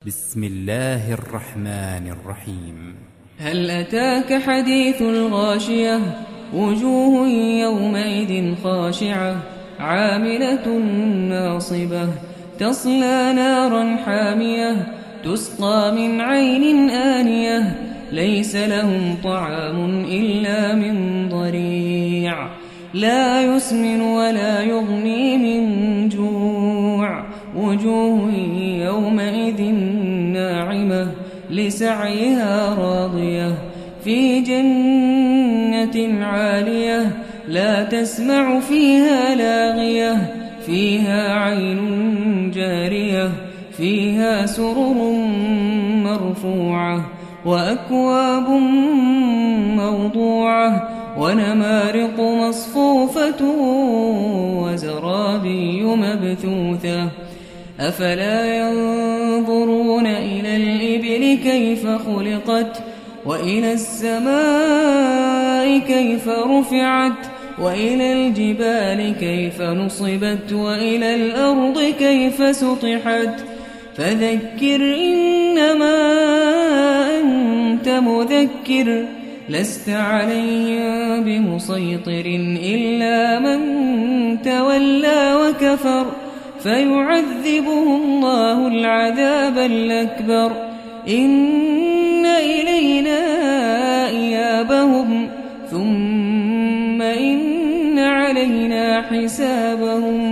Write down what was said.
بسم الله الرحمن الرحيم. هل أتاك حديث الغاشية؟ وجوه يومئذ خاشعة عاملة ناصبة تصلى نارا حامية تسقى من عين آنية ليس لهم طعام إلا من ضريع لا يسمن ولا يغني من جوع وجوه يومئذ ناعمة لسعيها راضية في جنة عالية لا تسمع فيها لاغية فيها عين جارية فيها سرر مرفوعة وأكواب موضوعة ونمارق مصفوفة وزرابي مبثوثة أفلا ينظرون إلى الإبل كيف خلقت وإلى السماء كيف رفعت وإلى الجبال كيف نصبت وإلى الأرض كيف سطحت فذكر إنما أنت مذكر لست عليهم بمسيطر إلا من تولى وكفر فيعذبه الله العذاب الأكبر إن إلينا إيابهم ثم إن علينا حسابهم